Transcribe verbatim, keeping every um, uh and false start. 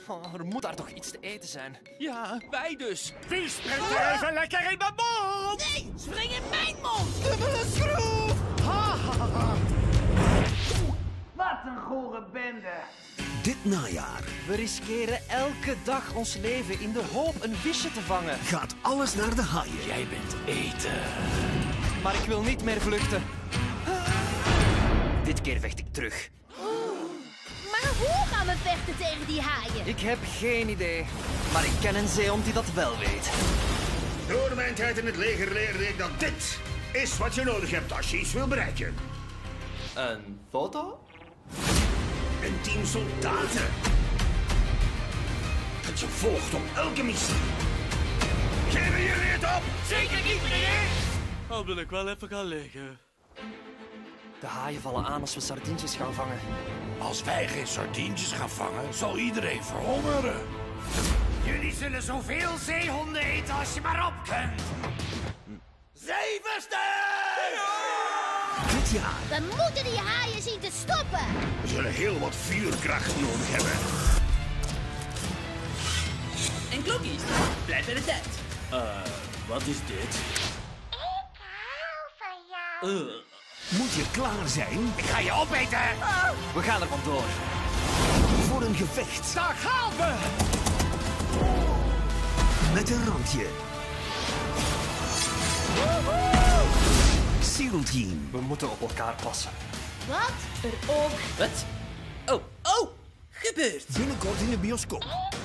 Oh, er moet daar toch iets te eten zijn. Ja, wij dus. Wie springt er even lekker in mijn mond? Nee, spring in mijn mond! Dubbele schroef! Ha, ha, ha. Wat een gore bende. Dit najaar We riskeren elke dag ons leven in de hoop een visje te vangen. gaat alles naar de haaien. Jij bent eten. Maar ik wil niet meer vluchten. Dit keer vecht ik terug. Maar hoe gaan we vechten tegen die haaien? Ik heb geen idee. Maar ik ken een zeehond die dat wel weet. Door mijn tijd in het leger leerde ik dat dit is wat je nodig hebt als je iets wil bereiken. Een foto? Een team soldaten. Dat je volgt op elke missie. Geven jullie het op? Zeker niet, meneer! Al wil ik wel even gaan liggen. De haaien vallen aan als we sardientjes gaan vangen. Als wij geen sardientjes gaan vangen, zal iedereen verhongeren. Jullie zullen zoveel zeehonden eten als je maar op kunt. Zeevesten! Dit jaar We moeten die haaien zien te stoppen! We zullen heel wat vuurkracht nodig hebben. En klokjes, blijf bij de tijd. Eh, wat is dit? Ik hou van jou. Uh, moet je klaar zijn Ik ga je opeten! We gaan er vandoor. voor een gevecht Daar gaan we! met een randje. SEAL Team. We moeten op elkaar passen. Wat? Er ook. wat? Oh, oh, gebeurt. Binnenkort in de bioscoop.